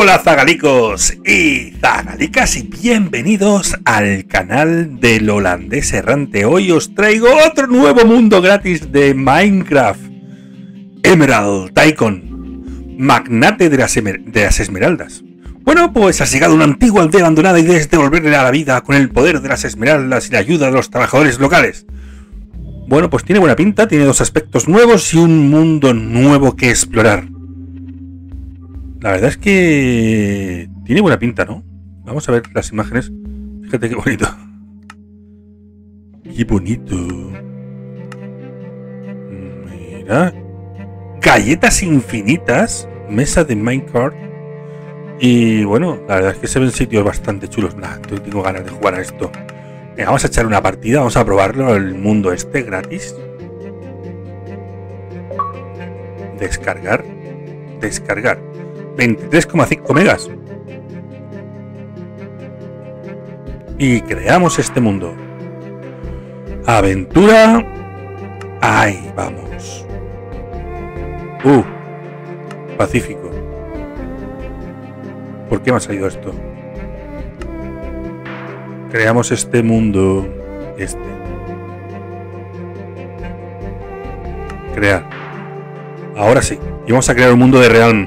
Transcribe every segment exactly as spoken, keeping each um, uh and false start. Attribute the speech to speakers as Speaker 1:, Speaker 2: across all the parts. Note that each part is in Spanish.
Speaker 1: Hola zagalicos y zagalicas y bienvenidos al canal del holandés errante. Hoy os traigo otro nuevo mundo gratis de Minecraft. Emerald Tycoon, magnate de las, de las esmeraldas. Bueno, pues has llegado a una antigua aldea abandonada y debes devolverle a la vida con el poder de las esmeraldas y la ayuda de los trabajadores locales. Bueno, pues tiene buena pinta, tiene dos aspectos nuevos y un mundo nuevo que explorar. La verdad es que tiene buena pinta, ¿no? Vamos a ver las imágenes. Fíjate qué bonito. Qué bonito. Mira. Galletas infinitas. Mesa de Minecraft. Y bueno, la verdad es que se ven sitios bastante chulos. Nah, tengo ganas de jugar a esto. Venga, vamos a echar una partida. Vamos a probarlo. El mundo este gratis. Descargar. Descargar. veintitrés coma cinco megas. Y creamos este mundo. Aventura. Ahí vamos. Uh. Pacífico. ¿Por qué me ha salido esto? Creamos este mundo. Este. Crear. Ahora sí. Y vamos a crear un mundo de Realm.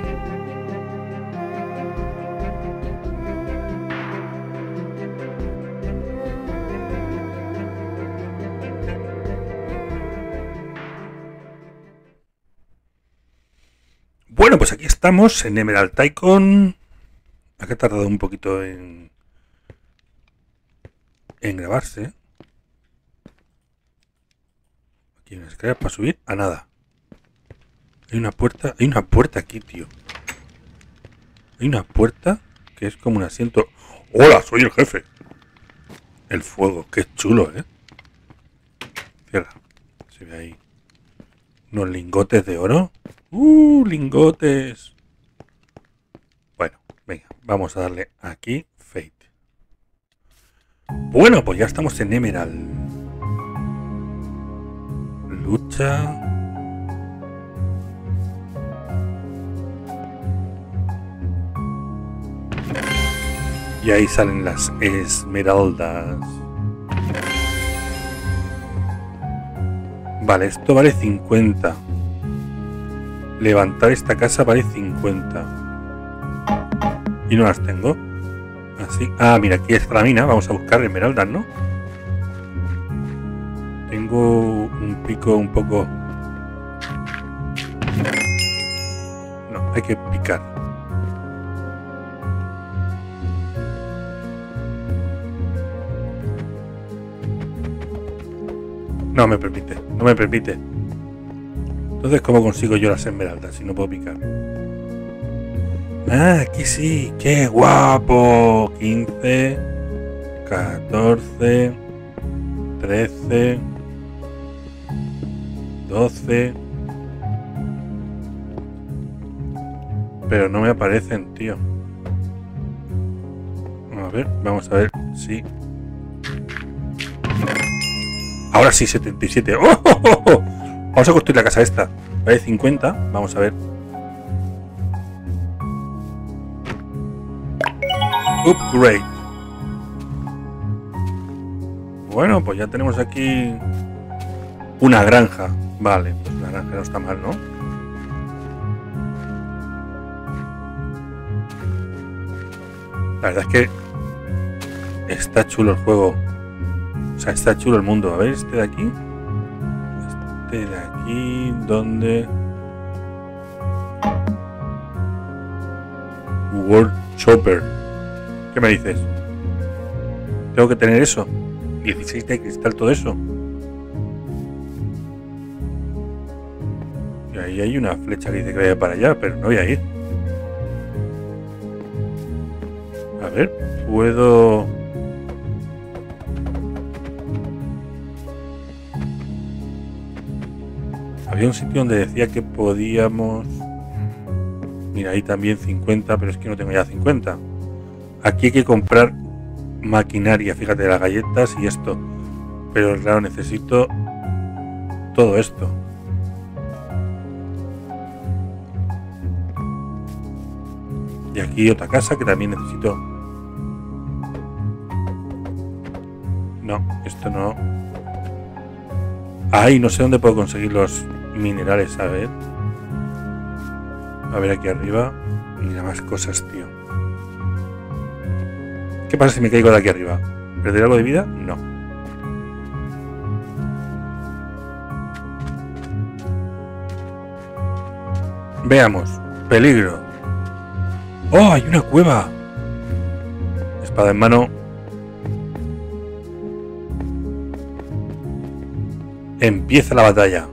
Speaker 1: Bueno, pues aquí estamos en Emerald Tycoon. Acá ha tardado un poquito en, en grabarse. Aquí hay una escalera para subir a nada. Hay una puerta, hay una puerta aquí, tío. Hay una puerta que es como un asiento. ¡Hola! Soy el jefe. El fuego, qué chulo, ¿eh? Cierra. Se ve ahí unos lingotes de oro. ¡Uh! Lingotes. Bueno, venga, vamos a darle aquí Fate. Bueno, pues ya estamos en Emerald. Lucha. Y ahí salen las esmeraldas. Vale, esto vale cincuenta. Levantar esta casa vale cincuenta. Y no las tengo. Así. Ah, mira, aquí está la mina. Vamos a buscar esmeraldas, ¿no? Tengo un pico un poco... No, hay que picar. No me permite, no me permite. Entonces, ¿cómo consigo yo las esmeraldas si no puedo picar? Ah, aquí sí. ¡Qué guapo! quince, catorce, trece, doce. Pero no me aparecen, tío. A ver, vamos a ver si... Ahora sí, setenta y siete. ¡Oh, oh, oh, oh! Vamos a construir la casa esta. Vale, cincuenta. Vamos a ver. Upgrade. Bueno, pues ya tenemos aquí una granja. Vale, pues la granja no está mal, ¿no? La verdad es que está chulo el juego. O sea, está chulo el mundo. A ver, este de aquí. Este de aquí, ¿dónde? World Chopper. ¿Qué me dices? ¿Tengo que tener eso? dieciséis de cristal, todo eso. Y ahí hay una flecha que dice que vaya para allá, pero no voy a ir. A ver, puedo... Había un sitio donde decía que podíamos... Mira, ahí también cincuenta, pero es que no tengo ya cincuenta. Aquí hay que comprar maquinaria, fíjate, las galletas y esto. Pero claro, necesito todo esto. Y aquí otra casa que también necesito. No, esto no. Ay, no sé dónde puedo conseguir los minerales, a ver. A ver aquí arriba. Mira más cosas, tío. ¿Qué pasa si me caigo de aquí arriba? ¿Perderé algo de vida? No. Veamos. Peligro. ¡Oh, hay una cueva! Espada en mano. Empieza la batalla.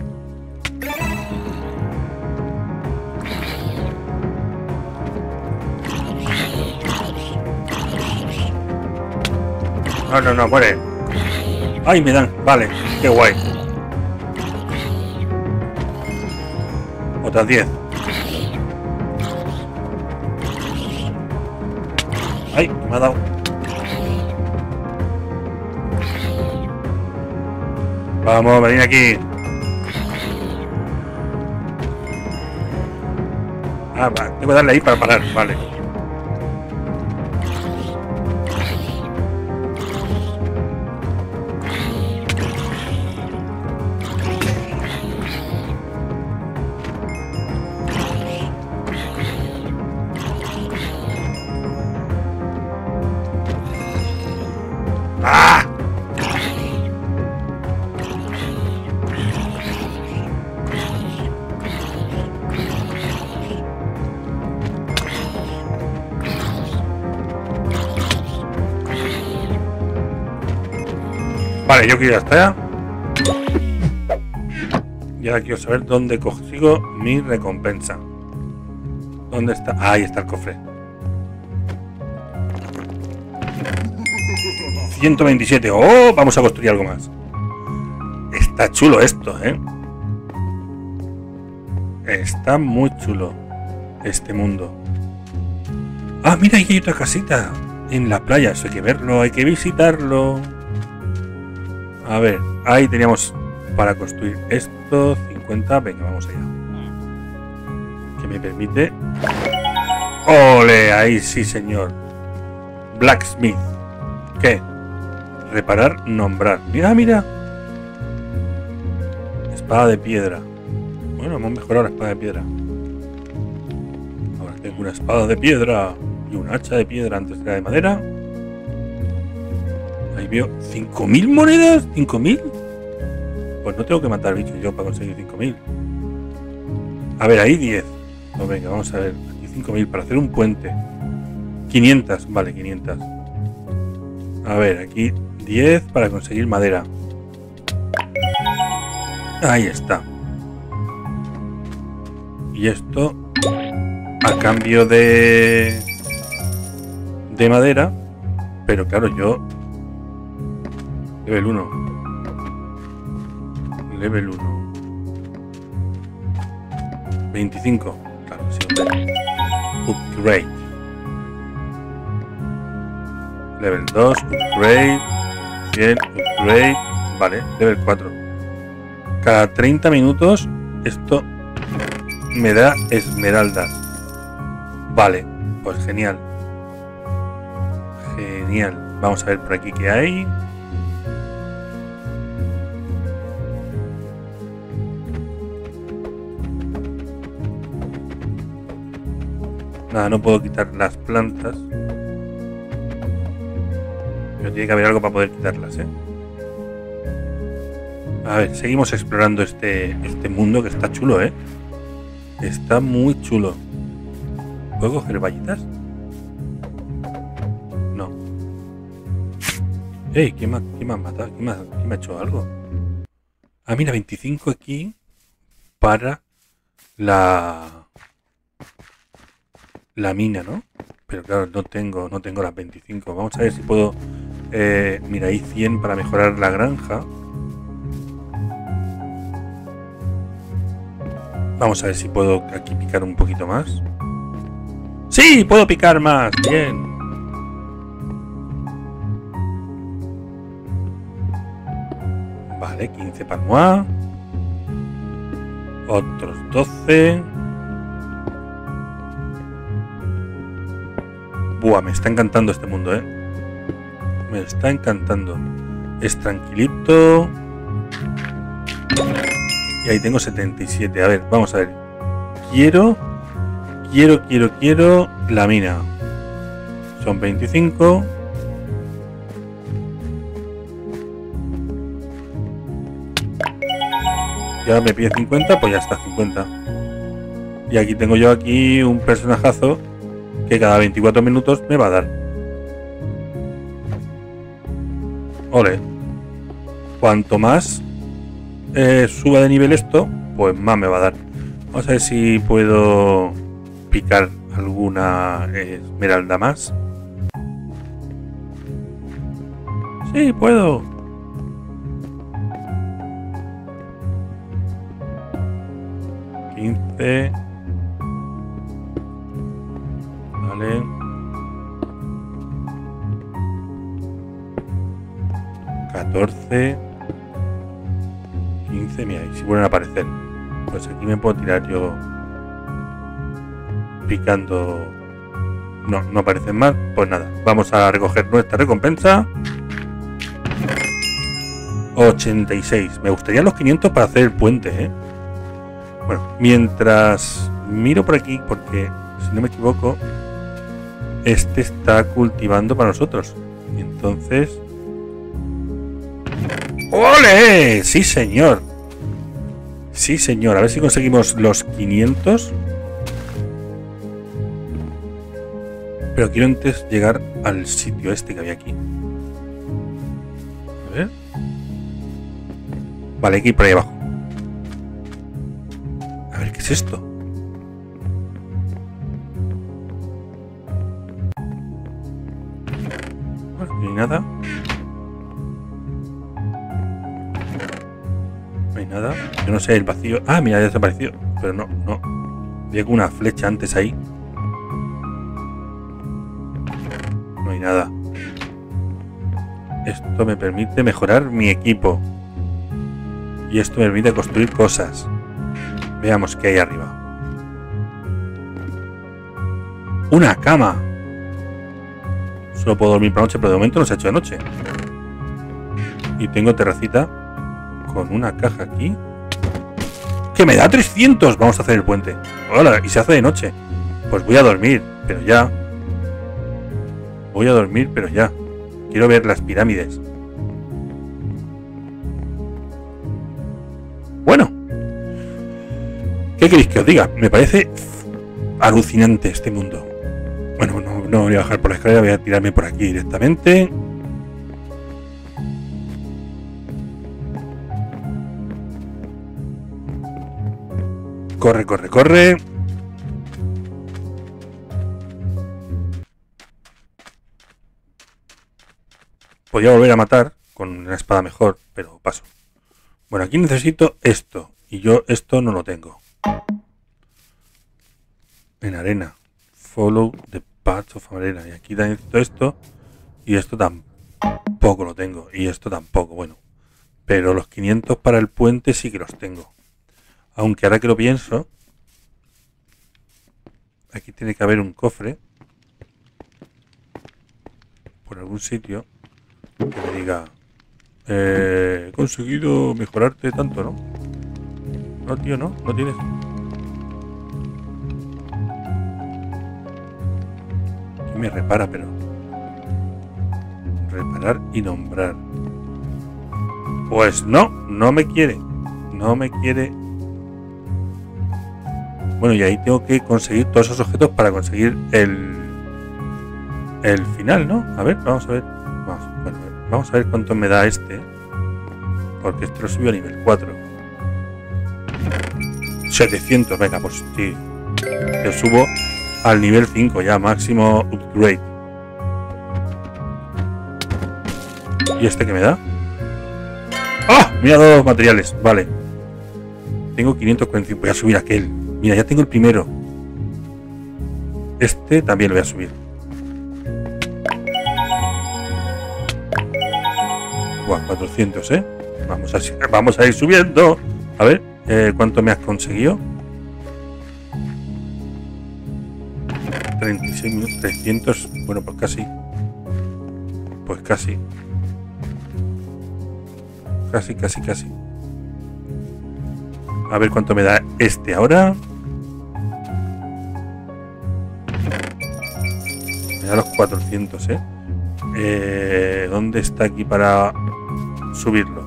Speaker 1: No, no, no, muere. ¡Ay, me dan! Vale, qué guay. Otras diez. ¡Ay, me ha dado! Vamos, venid aquí. Ah, vale, tengo que darle ahí para parar, vale. ¡Ah! Vale, yo quiero ya está. Y ahora quiero saber dónde consigo mi recompensa. ¿Dónde está? Ah, ahí está el cofre. ciento veintisiete. ¡Oh! Vamos a construir algo más. Está chulo esto, ¿eh? Está muy chulo este mundo. Ah, mira, ahí hay otra casita en la playa. Eso hay que verlo, hay que visitarlo. A ver, ahí teníamos para construir esto. cincuenta, venga, vamos allá. Que me permite... ¡Ole! Ahí sí, señor. Blacksmith. ¿Qué? Reparar, nombrar. Mira, mira. Espada de piedra. Bueno, hemos mejorado la espada de piedra. Ahora tengo una espada de piedra y un hacha de piedra antes de la de madera. Ahí veo cinco mil monedas. ¿cinco mil? Pues no tengo que matar bichos yo para conseguir cinco mil. A ver, ahí diez. No, venga, vamos a ver. Aquí cinco mil para hacer un puente. quinientas, vale, quinientas. A ver, aquí diez para conseguir madera. Ahí está. Y esto a cambio de de madera. Pero claro, yo level uno. Level uno. veinticinco. Claro, sí, hombre. Upgrade. Level dos, upgrade. cien, upgrade. Vale, level cuatro. Cada treinta minutos esto me da esmeraldas. Vale, pues genial. Genial. Vamos a ver por aquí qué hay. Nada, no puedo quitar las plantas. Pero tiene que haber algo para poder quitarlas, ¿eh? A ver, seguimos explorando este, este mundo que está chulo, ¿eh? Está muy chulo. ¿Puedo coger vallitas? No. Ey, ¿quién me, quién me ha matado? ¿Quién me ha, quién me ha hecho algo? Ah, mira, veinticinco aquí para la... la mina, ¿no? Pero claro, no tengo, no tengo las veinticinco. Vamos a ver si puedo... Eh, mira, hay cien para mejorar la granja. Vamos a ver si puedo aquí picar un poquito más. ¡Sí! ¡Puedo picar más! ¡Bien! Vale, quince palmois. Otros doce. Buah, me está encantando este mundo, ¿eh? Me está encantando. Es tranquilito. Y ahí tengo setenta y siete. A ver, vamos a ver. Quiero, quiero, quiero, quiero la mina. Son veinticinco. Ya me pide cincuenta, pues ya está, cincuenta. Y aquí tengo yo aquí un personajazo que cada veinticuatro minutos me va a dar. Ole. Cuanto más eh, suba de nivel esto, pues más me va a dar. Vamos a ver si puedo picar alguna esmeralda más. Sí, puedo. quince. Vale. catorce. quince, mira, y si vuelven a aparecer. Pues aquí me puedo tirar yo picando. No, no aparecen más. Pues nada, vamos a recoger nuestra recompensa. ochenta y seis. Me gustaría los quinientos para hacer el puente, ¿eh? Bueno, mientras miro por aquí, porque si no me equivoco, este está cultivando para nosotros. Y entonces... ¡Ole! ¡Sí, señor! Sí, señor. A ver si conseguimos los quinientos. Pero quiero antes llegar al sitio este que había aquí. A ver. Vale, hay que ir por ahí abajo. A ver, ¿qué es esto? Bueno, no hay nada. No hay nada. Yo no sé, el vacío... Ah, mira, ya ha desaparecido. Pero no, no. Había como una flecha antes ahí. No hay nada. Esto me permite mejorar mi equipo. Y esto me permite construir cosas. Veamos qué hay arriba. ¡Una cama! Solo puedo dormir por la noche, pero de momento no se ha hecho de noche. Y tengo terracita con una caja aquí. ¡Que me da trescientos! Vamos a hacer el puente. ¡Hola! Y se hace de noche. Pues voy a dormir, pero ya. Voy a dormir, pero ya. Quiero ver las pirámides. Bueno. ¿Qué queréis que os diga? Me parece alucinante este mundo. Bueno, no, no voy a bajar por la escalera, voy a tirarme por aquí directamente. Corre, corre, corre. Podría volver a matar con una espada mejor, pero paso. Bueno, aquí necesito esto. Y yo esto no lo tengo. En arena. Follow the path of arena. Y aquí necesito esto. Y esto tampoco lo tengo. Y esto tampoco. Bueno. Pero los quinientos para el puente sí que los tengo. Aunque ahora que lo pienso. Aquí tiene que haber un cofre. Por algún sitio. Que me diga. Eh, he conseguido mejorarte tanto, ¿no? No, tío, no. No tienes. Aquí me repara, pero... Reparar y nombrar. Pues no. No me quiere. No me quiere. Bueno, y ahí tengo que conseguir todos esos objetos para conseguir el... El final, ¿no? A ver, vamos a ver. Vamos, bueno, vamos a ver cuánto me da este. Porque esto lo subió a nivel cuatro. setecientos, venga, pues sí. Yo subo al nivel cinco ya, máximo upgrade. ¿Y este que me da? ¡Ah! Me ha dado materiales, vale. Tengo quinientos cuarenta y cinco, voy a subir aquel. Mira, ya tengo el primero. Este también lo voy a subir. Buah, cuatrocientos, ¿eh? Vamos a, vamos a ir subiendo. A ver, eh, ¿cuánto me has conseguido? veintiséis minutos, trescientos. Bueno, pues casi. Pues casi. Casi, casi, casi. A ver cuánto me da este ahora. Me da los cuatrocientos, ¿eh? eh ¿Dónde está aquí para subirlo?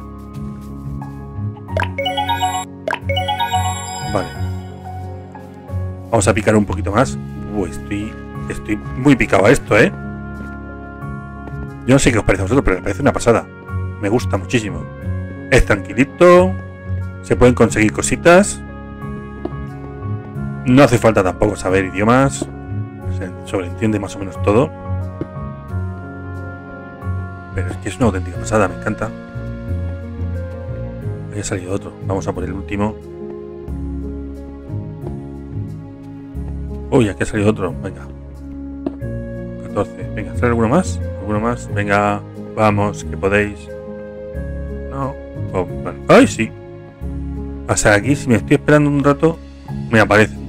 Speaker 1: Vale. Vamos a picar un poquito más. Uy, estoy, estoy muy picado a esto, ¿eh? Yo no sé qué os parece a vosotros, pero me parece una pasada. Me gusta muchísimo. Es tranquilito. Se pueden conseguir cositas. No hace falta tampoco saber idiomas. Se sobreentiende más o menos todo. Pero es que es una auténtica pasada, me encanta. Ahí ha salido otro. Vamos a por el último. Uy, aquí ha salido otro. Venga. catorce. Venga, ¿sale alguno más? ¿Alguno más? Venga, vamos, que podéis. No. Oh, vale. ¡Ay, sí! O sea, aquí si me estoy esperando un rato, me aparecen.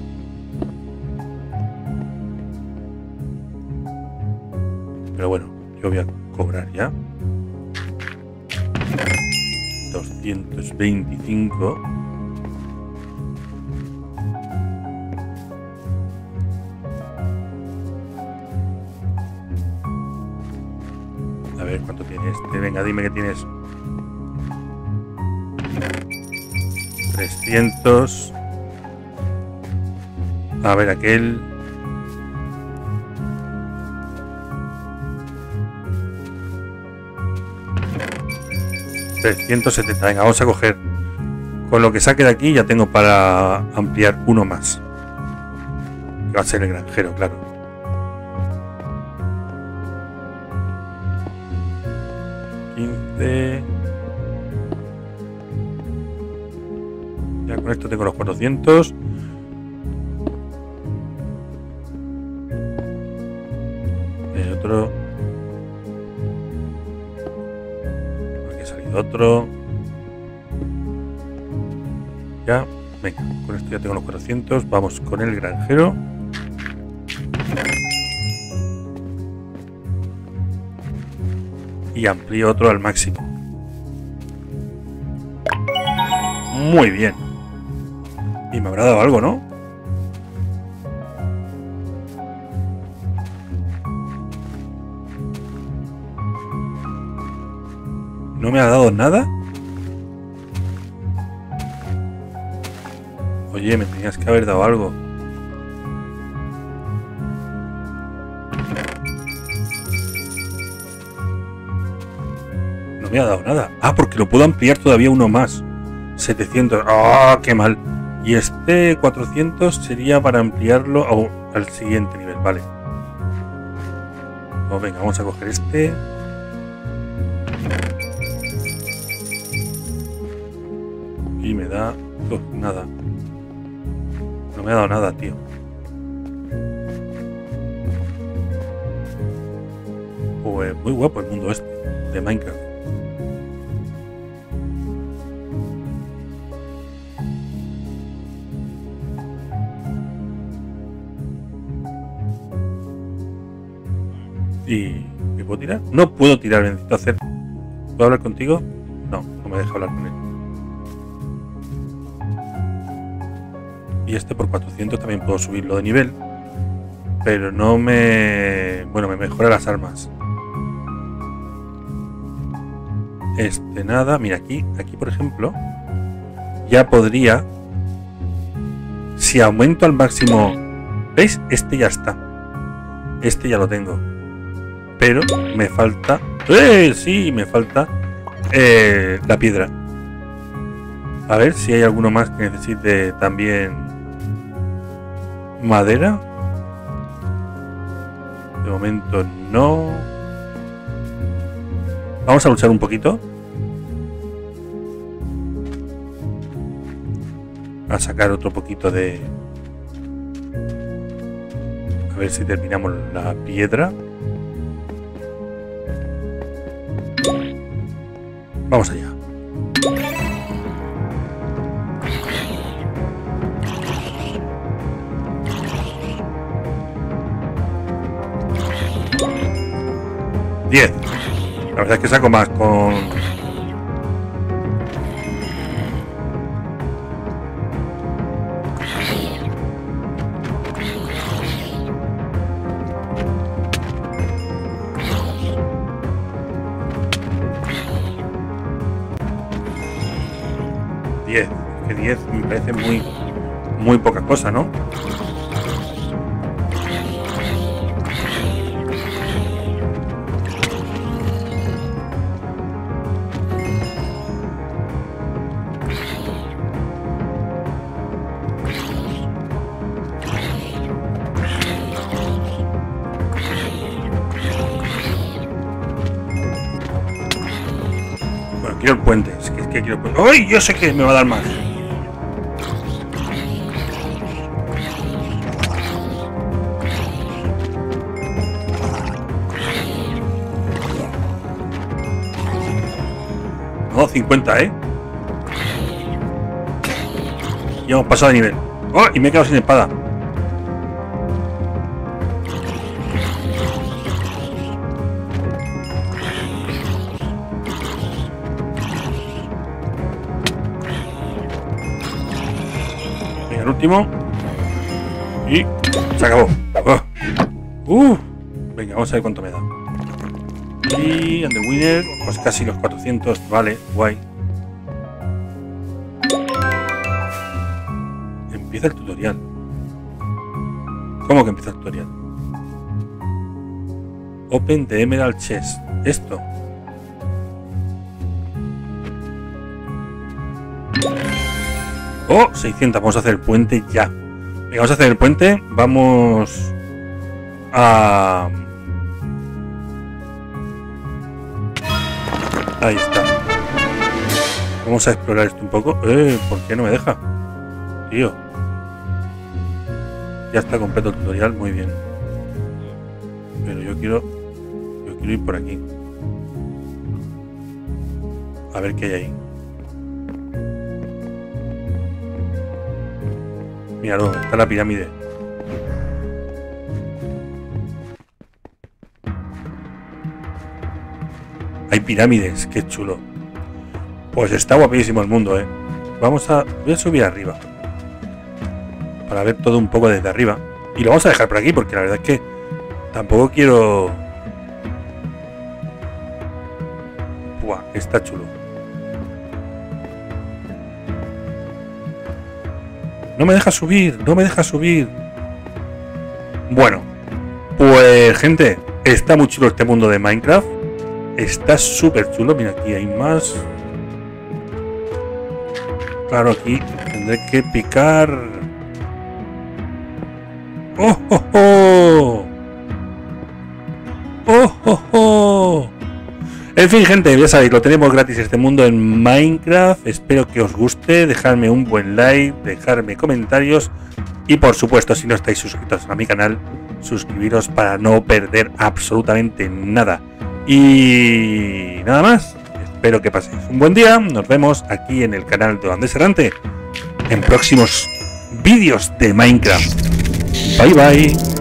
Speaker 1: Pero bueno, yo voy a cobrar ya. doscientos veinticinco. A ver cuánto tiene este. Venga, dime que tienes. trescientos. A ver aquel. trescientos setenta. Venga, vamos a coger. Con lo que saque de aquí ya tengo para ampliar uno más. Que va a ser el granjero, claro. quince. Ya con esto tengo los cuatrocientos. El otro. Aquí ha salido otro. Ya, venga, con esto ya tengo los cuatrocientos. Vamos con el granjero. Y amplío otro al máximo. Muy bien. Y me habrá dado algo, ¿no? ¿No me ha dado nada? Oye, me tenías que haber dado algo. No me ha dado nada. Ah, porque lo puedo ampliar todavía uno más. setecientos. ¡Ah, oh, qué mal! Y este cuatrocientos sería para ampliarlo oh, al siguiente nivel, vale. Pues venga, vamos a coger este. Y me da oh, nada. No me ha dado nada, tío. Pues muy guapo el mundo este de Minecraft. ¿Y me puedo tirar? No puedo tirar, necesito hacer. ¿Puedo hablar contigo? No, no me deja hablar con él. Y este por cuatrocientos también puedo subirlo de nivel. Pero no me... Bueno, me mejora las armas. Este nada. Mira, aquí, aquí por ejemplo, ya podría... Si aumento al máximo... ¿Veis? Este ya está. Este ya lo tengo. Pero me falta... ¡Eh! Sí, me falta eh, la piedra. A ver si hay alguno más que necesite también madera. De momento no. Vamos a luchar un poquito. A sacar otro poquito de... A ver si terminamos la piedra. Vamos allá. diez. La verdad es que saco más con... diez. Que diez me parece muy, muy poca cosa, ¿no? Bueno, quiero el puente. Es que, es que quiero el puente. ¡Ay! Yo sé que me va a dar más. No, cincuenta, ¿eh? Ya hemos pasado de nivel. ¡Oh! Y me he quedado sin espada. Venga, el último. Y se acabó. Oh. Uh. Venga, vamos a ver cuánto me da. Y and the winner, pues casi los cuatrocientos, vale, guay. Empieza el tutorial. ¿Cómo que empieza el tutorial? Open the Emerald Chest. Esto. Oh, seiscientos, vamos a hacer el puente ya. Venga, vamos a hacer el puente, vamos a... Ahí está. Vamos a explorar esto un poco. Eh, ¿por qué no me deja? Tío. Ya está completo el tutorial, muy bien. Pero yo quiero... Yo quiero ir por aquí. A ver qué hay ahí. Míralo, está la pirámide. Hay pirámides, qué chulo. Pues está guapísimo el mundo, eh. Vamos a... Voy a subir arriba. Para ver todo un poco desde arriba. Y lo vamos a dejar por aquí porque la verdad es que tampoco quiero... Buah, está chulo. No me deja subir, no me deja subir. Bueno, pues gente, está muy chulo este mundo de Minecraft. Está súper chulo. Mira, aquí hay más. Claro, aquí tendré que picar. ¡Oh, oh, oh! ¡Oh, oh, oh! En fin, gente, ya sabéis, lo tenemos gratis este mundo en Minecraft. Espero que os guste. Dejadme un buen like, dejadme comentarios. Y por supuesto, si no estáis suscritos a mi canal, suscribiros para no perder absolutamente nada. Y nada más, espero que paséis un buen día. Nos vemos aquí en el canal de Holandés Errante en próximos vídeos de Minecraft. Bye bye.